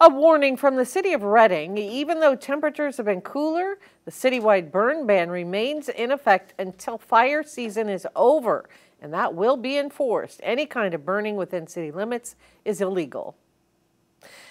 A warning from the city of Reading: even though temperatures have been cooler, the citywide burn ban remains in effect until fire season is over, and that will be enforced. Any kind of burning within city limits is illegal.